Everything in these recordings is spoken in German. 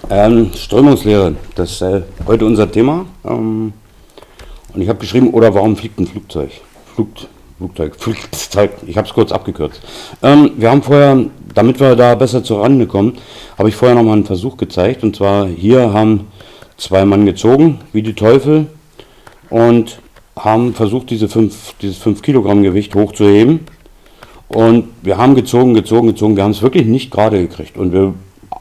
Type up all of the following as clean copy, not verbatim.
Strömungslehre, das ist heute unser Thema. Und ich habe geschrieben, oder warum fliegt ein Flugzeug? Flugzeug, ich habe es kurz abgekürzt. Wir haben vorher, damit wir da besser zur Rande kommen, habe ich vorher nochmal einen Versuch gezeigt. Und zwar hier haben zwei Mann gezogen, wie die Teufel, und haben versucht, dieses 5 Kilogramm Gewicht hochzuheben. Und wir haben gezogen. Wir haben es wirklich nicht gerade gekriegt. Und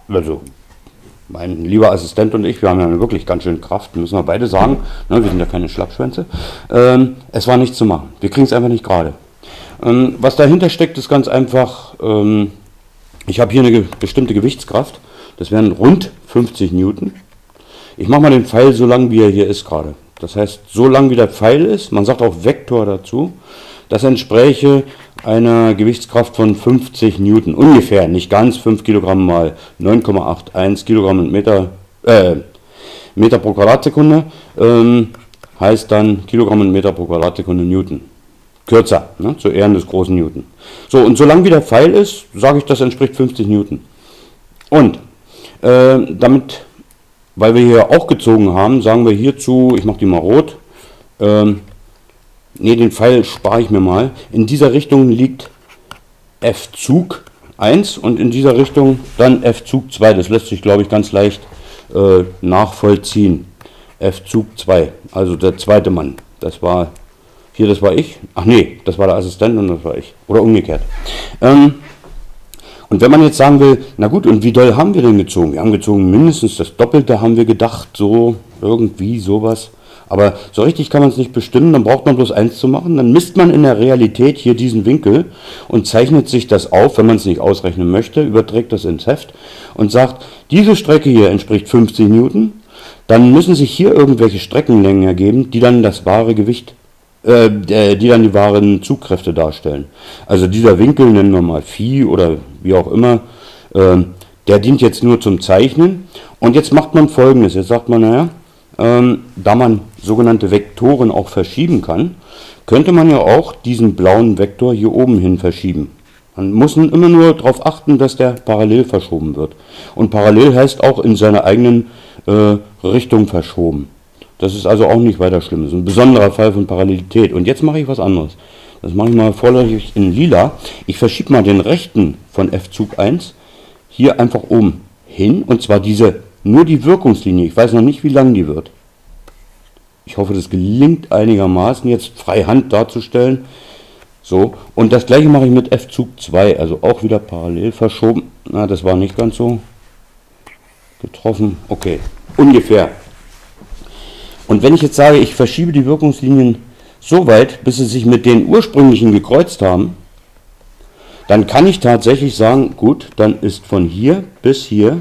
mein lieber Assistent und ich, wir haben ja wirklich ganz schön Kraft, müssen wir beide sagen. Ne, wir sind ja keine Schlappschwänze. Es war nichts zu machen. Wir kriegen es einfach nicht gerade. Was dahinter steckt, ist ganz einfach. Ich habe hier eine bestimmte Gewichtskraft. Das wären rund 50 Newton. Ich mache mal den Pfeil so lang, wie er hier ist gerade. Das heißt, so lang wie der Pfeil ist, man sagt auch Vektor dazu, das entspräche einer Gewichtskraft von 50 Newton, ungefähr, nicht ganz, 5 Kilogramm mal 9,81 Kilogramm und Meter pro Quadratsekunde, heißt dann Kilogramm und Meter pro Quadratsekunde Newton. Kürzer, ne, zu Ehren des großen Newton. So, und solange wie der Pfeil ist, sage ich, das entspricht 50 Newton. Und damit, weil wir hier auch gezogen haben, sagen wir hierzu, ich mache die mal rot, den Pfeil spare ich mir mal. In dieser Richtung liegt F-Zug 1 und in dieser Richtung dann F-Zug 2. Das lässt sich, glaube ich, ganz leicht nachvollziehen. F-Zug 2, also der zweite Mann. Das war ich. Ach nee, das war der Assistent und das war ich. Oder umgekehrt. Und wenn man jetzt sagen will, na gut, und wie doll haben wir denn gezogen? Wir haben gezogen mindestens das Doppelte, haben wir gedacht, so irgendwie sowas. Aber so richtig kann man es nicht bestimmen, dann braucht man bloß eins zu machen. Dann misst man in der Realität hier diesen Winkel und zeichnet sich das auf, wenn man es nicht ausrechnen möchte, überträgt das ins Heft und sagt, diese Strecke hier entspricht 50 Newton. Dann müssen sich hier irgendwelche Streckenlängen ergeben, die dann das wahre Gewicht, die dann die wahren Zugkräfte darstellen. Also dieser Winkel, nennen wir mal Phi oder wie auch immer, der dient jetzt nur zum Zeichnen. Und jetzt macht man Folgendes, jetzt sagt man, naja, da man sogenannte Vektoren auch verschieben kann, könnte man ja auch diesen blauen Vektor hier oben hin verschieben. Man muss immer nur darauf achten, dass der parallel verschoben wird. Und parallel heißt auch in seiner eigenen Richtung verschoben. Das ist also auch nicht weiter schlimm. Das ist ein besonderer Fall von Parallelität. Und jetzt mache ich was anderes. Das mache ich mal vorläufig in lila. Ich verschiebe mal den rechten von F-Zug 1 hier einfach oben hin. Und zwar nur die Wirkungslinie. Ich weiß noch nicht, wie lang die wird. Ich hoffe, das gelingt einigermaßen, jetzt freihand darzustellen. So, und das gleiche mache ich mit F-Zug 2, also auch wieder parallel verschoben. Na, das war nicht ganz so getroffen. Okay, ungefähr. Und wenn ich jetzt sage, ich verschiebe die Wirkungslinien so weit, bis sie sich mit den ursprünglichen gekreuzt haben, dann kann ich tatsächlich sagen, gut, dann ist von hier bis hier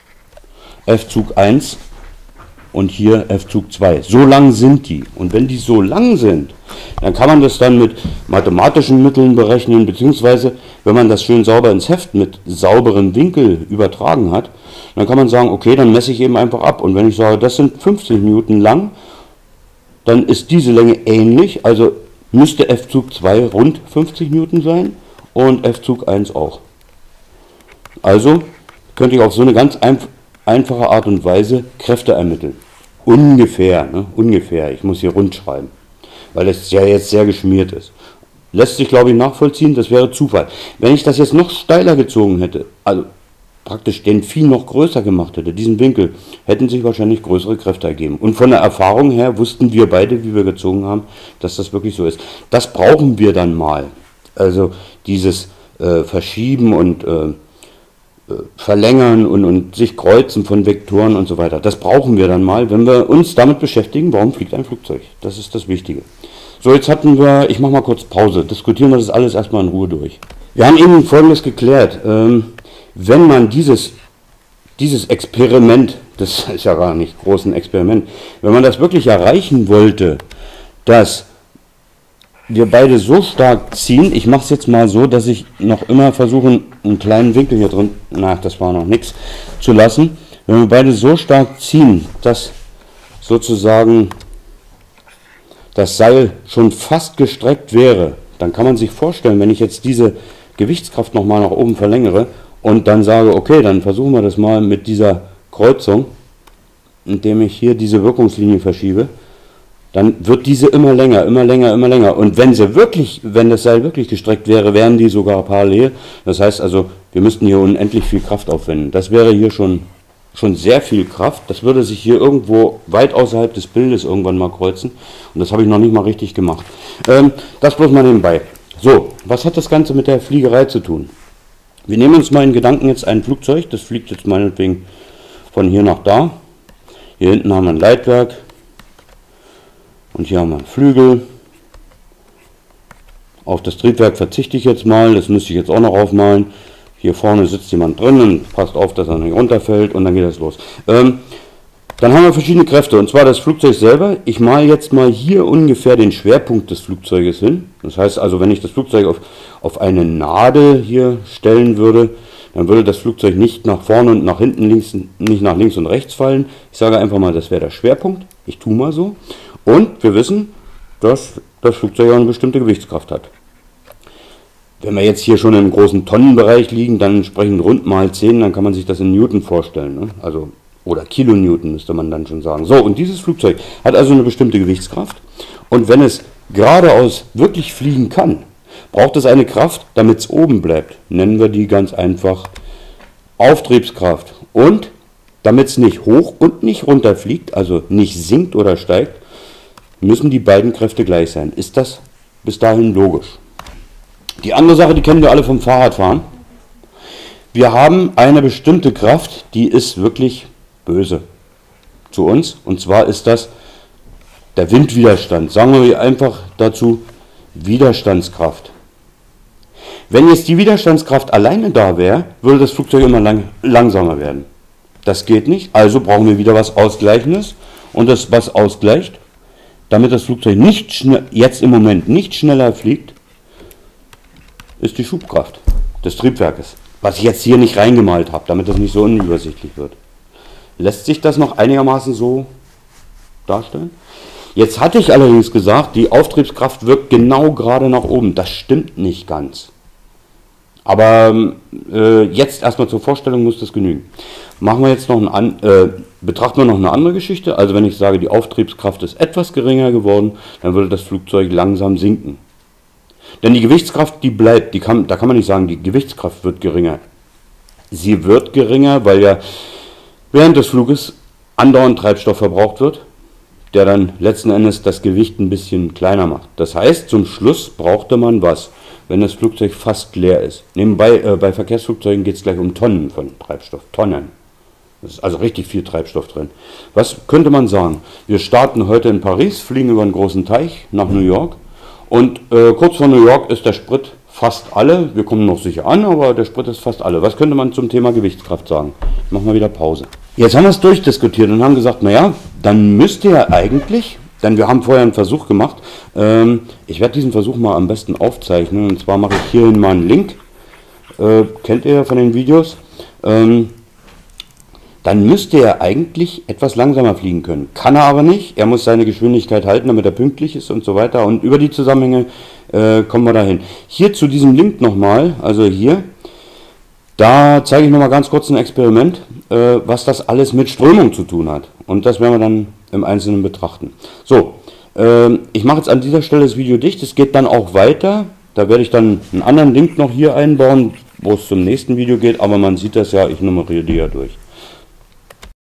F-Zug 1 und hier F-Zug 2. So lang sind die. Und wenn die so lang sind, dann kann man das dann mit mathematischen Mitteln berechnen, beziehungsweise, wenn man das schön sauber ins Heft mit sauberen Winkel übertragen hat, dann kann man sagen, okay, dann messe ich eben einfach ab. Und wenn ich sage, das sind 50 Newton lang, dann ist diese Länge ähnlich, also müsste F-Zug 2 rund 50 Newton sein und F-Zug 1 auch. Also könnte ich auf so eine ganz einfache Art und Weise Kräfte ermitteln. Ungefähr, ne? Ungefähr. Ich muss hier rund schreiben, weil es ja jetzt sehr geschmiert ist. Lässt sich, glaube ich, nachvollziehen, das wäre Zufall. Wenn ich das jetzt noch steiler gezogen hätte, also praktisch den Phi noch größer gemacht hätte, diesen Winkel, hätten sich wahrscheinlich größere Kräfte ergeben. Und von der Erfahrung her wussten wir beide, wie wir gezogen haben, dass das wirklich so ist. Das brauchen wir dann mal. Also dieses Verschieben und Verlängern und sich kreuzen von Vektoren und so weiter. Das brauchen wir dann mal, wenn wir uns damit beschäftigen, warum fliegt ein Flugzeug. Das ist das Wichtige. So, jetzt hatten wir, ich mache mal kurz Pause, diskutieren wir das alles erstmal in Ruhe durch. Wir haben eben Folgendes geklärt. Wenn man dieses Experiment, das ist ja gar nicht groß ein Experiment, wenn man das wirklich erreichen wollte, dass wir beide so stark ziehen, ich mache es jetzt mal so, dass ich noch immer versuche, einen kleinen Winkel hier drin, das war noch nichts, zu lassen. Wenn wir beide so stark ziehen, dass sozusagen das Seil schon fast gestreckt wäre, dann kann man sich vorstellen, wenn ich jetzt diese Gewichtskraft nochmal nach oben verlängere und dann sage, okay, dann versuchen wir das mal mit dieser Kreuzung, indem ich hier diese Wirkungslinie verschiebe, dann wird diese immer länger, immer länger, immer länger. Und wenn das Seil wirklich gestreckt wäre, wären die sogar parallel. Das heißt also, wir müssten hier unendlich viel Kraft aufwenden. Das wäre hier schon sehr viel Kraft. Das würde sich hier irgendwo weit außerhalb des Bildes irgendwann mal kreuzen. Und das habe ich noch nicht mal richtig gemacht. Das bloß mal nebenbei. So, was hat das Ganze mit der Fliegerei zu tun? Wir nehmen uns mal in Gedanken jetzt ein Flugzeug. Das fliegt jetzt meinetwegen von hier nach da. Hier hinten haben wir ein Leitwerk. Und hier haben wir einen Flügel. Auf das Triebwerk verzichte ich jetzt mal, das müsste ich jetzt auch noch aufmalen. Hier vorne sitzt jemand drin und passt auf, dass er nicht runterfällt und dann geht das los. Dann haben wir verschiedene Kräfte, und zwar das Flugzeug selber. Ich male jetzt mal hier ungefähr den Schwerpunkt des Flugzeuges hin. Das heißt also, wenn ich das Flugzeug auf eine Nadel hier stellen würde, dann würde das Flugzeug nicht nach vorne und nach hinten, nicht nach links und rechts fallen. Ich sage einfach mal, das wäre der Schwerpunkt. Ich tue mal so. Und wir wissen, dass das Flugzeug auch eine bestimmte Gewichtskraft hat. Wenn wir jetzt hier schon im großen Tonnenbereich liegen, dann sprechen rund mal 10, dann kann man sich das in Newton vorstellen. Ne? Also, oder Kilonewton müsste man dann schon sagen. So, und dieses Flugzeug hat also eine bestimmte Gewichtskraft. Und wenn es geradeaus wirklich fliegen kann, braucht es eine Kraft, damit es oben bleibt. Nennen wir die ganz einfach Auftriebskraft. Und damit es nicht hoch und nicht runter fliegt, also nicht sinkt oder steigt, müssen die beiden Kräfte gleich sein. Ist das bis dahin logisch? Die andere Sache, die kennen wir alle vom Fahrradfahren. Wir haben eine bestimmte Kraft, die ist wirklich böse zu uns. Und zwar ist das der Windwiderstand. Sagen wir einfach dazu Widerstandskraft. Wenn jetzt die Widerstandskraft alleine da wäre, würde das Flugzeug immer langsamer werden. Das geht nicht, also brauchen wir wieder was Ausgleichendes. Und das, was ausgleicht, damit das Flugzeug jetzt im Moment nicht schneller fliegt, ist die Schubkraft des Triebwerkes. Was ich jetzt hier nicht reingemalt habe, damit das nicht so unübersichtlich wird. Lässt sich das noch einigermaßen so darstellen? Jetzt hatte ich allerdings gesagt, die Auftriebskraft wirkt genau gerade nach oben. Das stimmt nicht ganz. Aber jetzt erstmal zur Vorstellung muss das genügen. Machen wir jetzt noch betrachten wir noch eine andere Geschichte. Also wenn ich sage, die Auftriebskraft ist etwas geringer geworden, dann würde das Flugzeug langsam sinken. Denn die Gewichtskraft, die bleibt. Da kann man nicht sagen, die Gewichtskraft wird geringer. Sie wird geringer, weil ja während des Fluges andauernd Treibstoff verbraucht wird, der dann letzten Endes das Gewicht ein bisschen kleiner macht. Das heißt, zum Schluss brauchte man was, wenn das Flugzeug fast leer ist. Nebenbei, bei Verkehrsflugzeugen geht es gleich um Tonnen von Treibstoff. Tonnen. Das ist also richtig viel Treibstoff drin. Was könnte man sagen? Wir starten heute in Paris, fliegen über einen großen Teich nach New York. Und kurz vor New York ist der Sprit fast alle. Wir kommen noch sicher an, aber der Sprit ist fast alle. Was könnte man zum Thema Gewichtskraft sagen? Ich mache mal wieder Pause. Jetzt haben wir es durchdiskutiert und haben gesagt, naja, dann müsste ja eigentlich, denn wir haben vorher einen Versuch gemacht, ich werde diesen Versuch mal am besten aufzeichnen, und zwar mache ich hierhin mal einen Link, kennt ihr ja von den Videos, dann müsste er eigentlich etwas langsamer fliegen können. Kann er aber nicht, er muss seine Geschwindigkeit halten, damit er pünktlich ist und so weiter, und über die Zusammenhänge kommen wir dahin. Hier zu diesem Link nochmal, also hier, da zeige ich nochmal ganz kurz ein Experiment, was das alles mit Strömung zu tun hat. Und das werden wir dann im Einzelnen betrachten. So, ich mache jetzt an dieser Stelle das Video dicht. Es geht dann auch weiter. Da werde ich dann einen anderen Link noch hier einbauen, wo es zum nächsten Video geht. Aber man sieht das ja, ich nummeriere die ja durch.